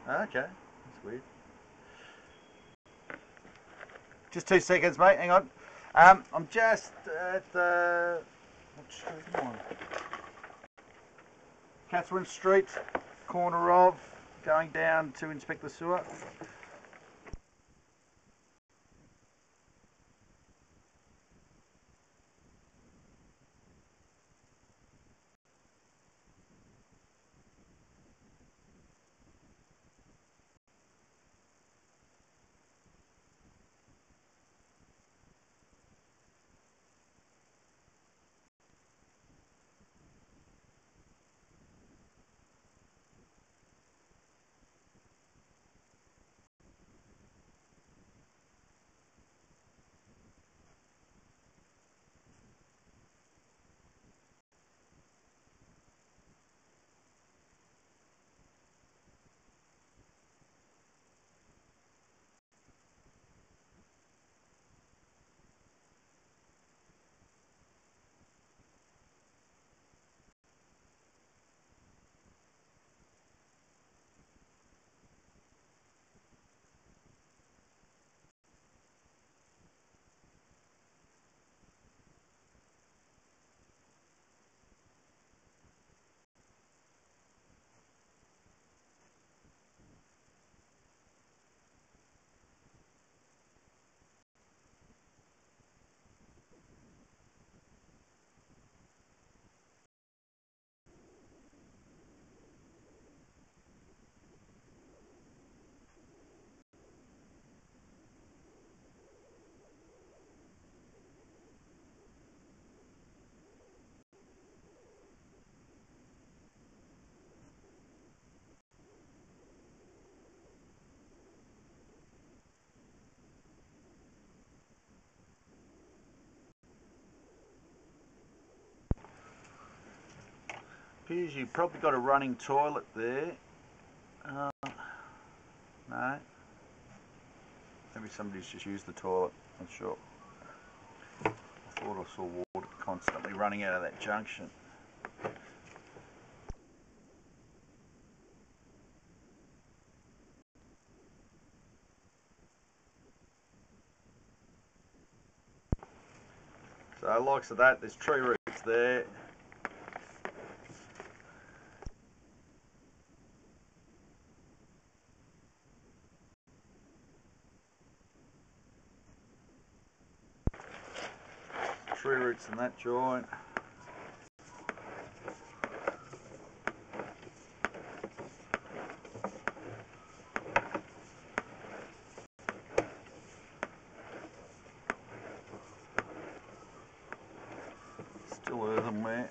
Okay, that's weird. Just 2 seconds, mate. Hang on. I'm just at what street am I on? Catherine Street, corner of, going down to inspect the sewer. Appears you've probably got a running toilet there. No. Maybe somebody's just used the toilet. Not sure. I thought I saw water constantly running out of that junction. So, likes of that, there's tree roots there. Tree roots in that joint. Still earthenware.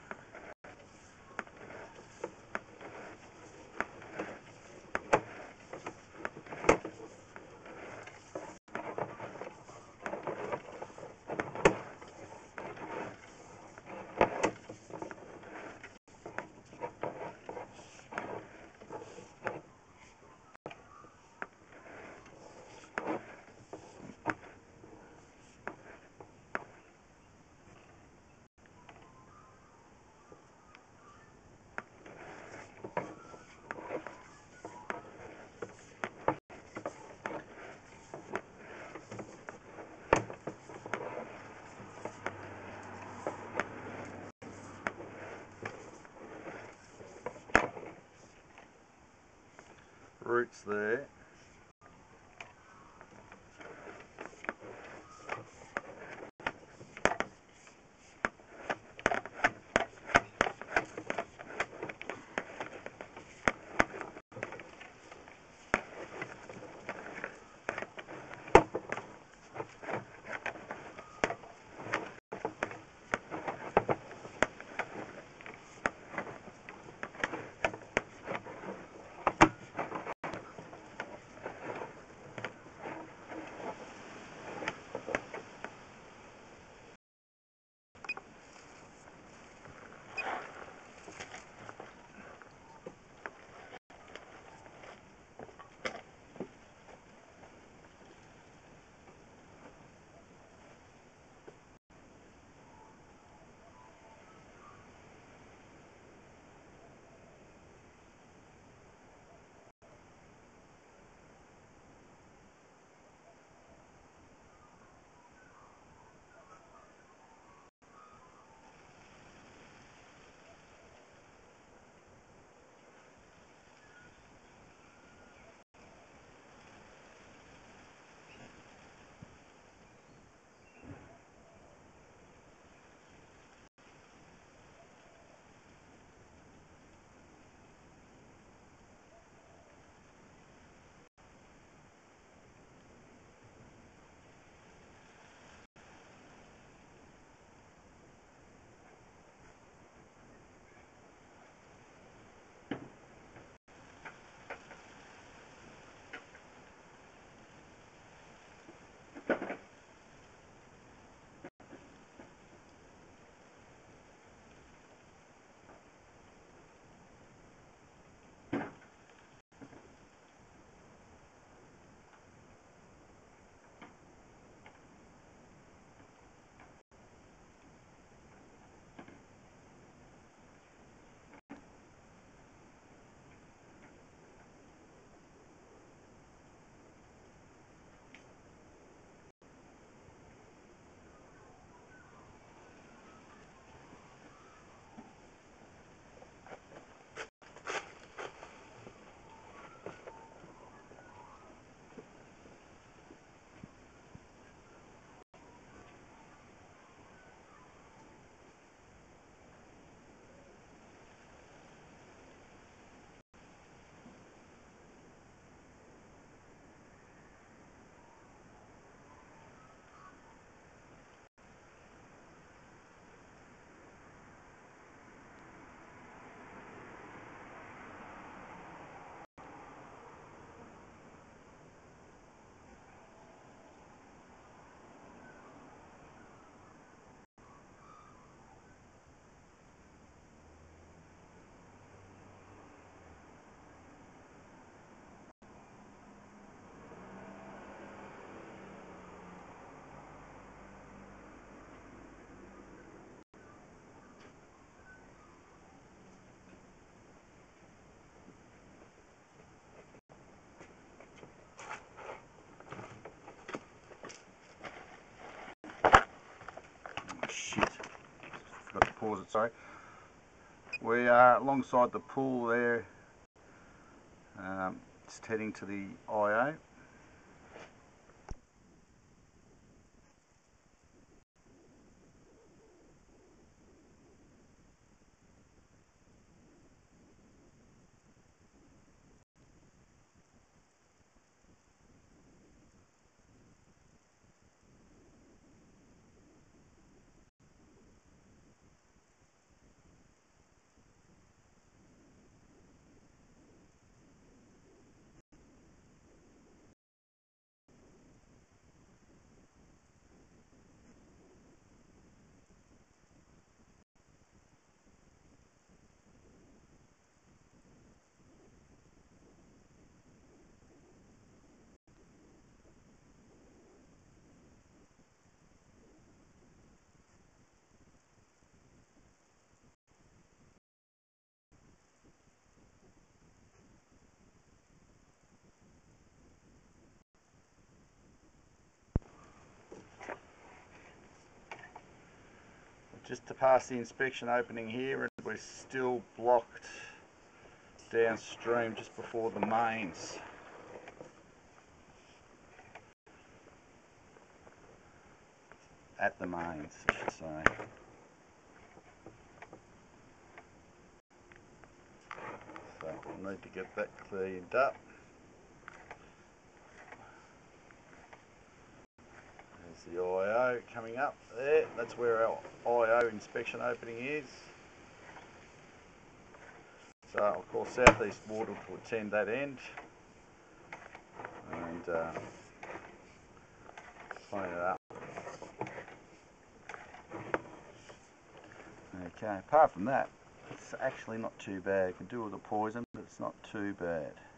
Roots there. pause it, sorry. We are alongside the pool there, just heading to the IO. Just to pass the inspection opening here, and we're still blocked downstream just before the mains. At the mains, I should say. So we'll need to get that cleaned up. There's the IO coming up there. That's where our IO inspection opening is. So of course Southeast Water will attend that end and clean it up. Okay, apart from that, it's actually not too bad. You can do with the poison, but it's not too bad.